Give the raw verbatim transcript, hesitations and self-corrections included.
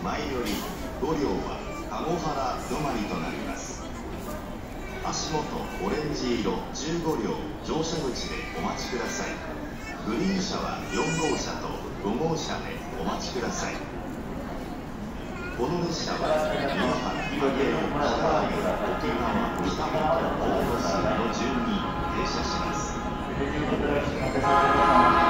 前よりご両は籠原止まりとなります。足元オレンジ色じゅうご両乗車口でお待ちください。グリーン車はよん号車とご号車でお待ちください。この列車は今原、上尾、北海道、沖縄、北本、大野市の順に停車します。